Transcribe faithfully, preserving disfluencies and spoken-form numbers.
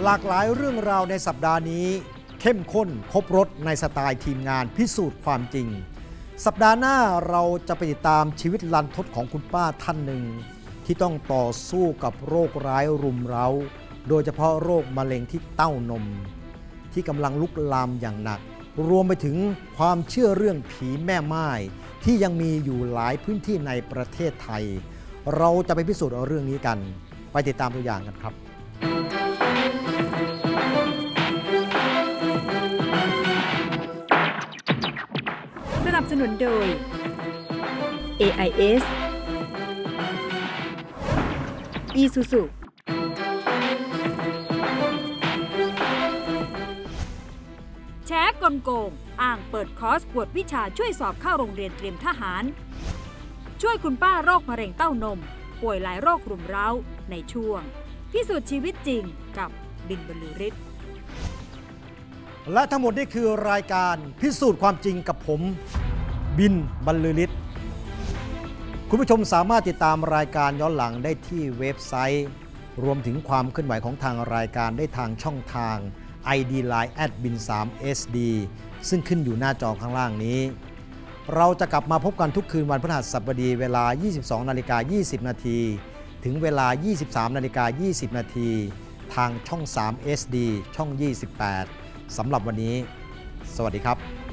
หลากหลายเรื่องราวในสัปดาห์นี้เข้มข้นครบรสในสไตล์ทีมงานพิสูจน์ความจริงสัปดาห์หน้าเราจะไปติดตามชีวิตลันทดของคุณป้าท่านหนึ่งที่ต้องต่อสู้กับโรคร้ายรุมเร้าโดยเฉพาะโรคมะเร็งที่เต้านมที่กำลังลุกลามอย่างหนักรวมไปถึงความเชื่อเรื่องผีแม่ไม้ที่ยังมีอยู่หลายพื้นที่ในประเทศไทยเราจะไปพิสูจน์เรื่องนี้กันไปติดตามตัวอย่างกันครับสนับสนุนโดย เอ ไอ เอส Isuzu แชร์กลโกงอ้างเปิดคอร์สกวดวิชาช่วยสอบเข้าโรงเรียนเตรียมทหารช่วยคุณป้าโรคมะเร็งเต้านมป่วยหลายโรครุมเร้าในช่วงพิสูจน์ชีวิตจริงกับบินบรรลือฤทธิ์และทั้งหมดนี่คือรายการพิสูจน์ความจริงกับผมบินบรรลือฤทธิ์คุณผู้ชมสามารถติดตามรายการย้อนหลังได้ที่เว็บไซต์รวมถึงความเคลื่อนไหวของทางรายการได้ทางช่องทาง ไอ ดี ไลน์ แอท บิน ทรี เอส ดี ซึ่งขึ้นอยู่หน้าจอข้างล่างนี้เราจะกลับมาพบกันทุกคืนวันพฤหัสบดีเวลา ยี่สิบสองนาฬิกายี่สิบ นาทีถึงเวลา ยี่สิบสามนาฬิกายี่สิบ นาทีทางช่อง สาม เอส ดี ช่อง ยี่สิบแปด สำหรับวันนี้สวัสดีครับ